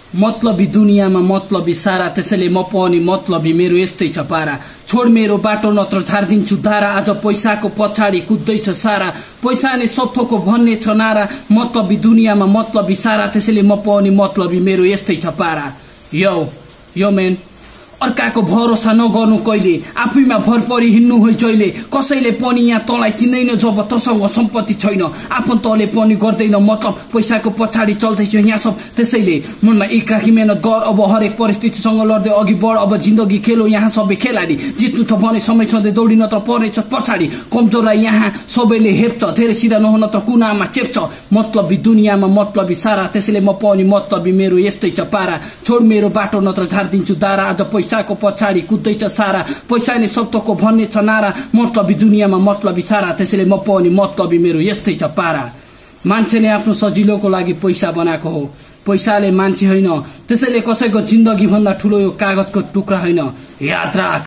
मतलबी दुनियाँमा मतलबी सारा, त्यसैले म पनि मतलबी, मेरो यस्तै छ पारा। छोड मेरो बाटो नत्र झार्दिन्छु धारा, आज पैसाको पछाडि कुद्दैछ सारा। पैसा नै सब थोकको भन्ने छ नारा, मतलबी दुनियाँमा मतलबी सारा, त्यसैले म पनि मतलबी, मेरो यस्तै छ पारा। यो मेन अर्काको भरोसा नगर्नु कहिले, आफैमा भर परि हिँड्नु होइ जहिले। कसैले पनि यहाँ तँलाई चिन्दैन जब तसँग सम्पत्ति छैन, आफन्तले पनि गर्दैन मतलब पैसाको पछाडि चल्दैछ यहाँ सब। त्यसैले मनमा एक राखी मेहनत गर, अब हरेक परिस्थितिसँग लड्दै अघि बढ। अब जिन्दगी खेलो यहाँ सबै खेलाडी, जित्नु छ भने समय छँदै दौडी नत्र पर्नेछ पछाडि। कमजोरलाई यहाँ सबैले हेप्छ, धेरै सिधा नहुन त कुनामा चेप्छ। मतलबी दुनियाँमा मतलबी सारा, त्यसैले म पनि मतलबी, मेरो यस्तै छ पारा। छोड मेरो बाटो नत्र झार्दिन्छु धारा, आज पैसाको पछाडि कुद्दैछ सारा। पैसा नै सत्तको भन्ने छ नारा, मतलबी दुनियाँमा मतलबी सारा, त्यसैले म पनि मतलबी, मेरो यस्तै छ पारा। मान्छेले आफ्नो सजिलोको लागि पैसा बनाएको हो, पैसाले मान्छे होइन। त्यसैले कसैको जिन्दगी भन्दा ठुलो यो कागजको टुक्रा होइन। याद राख,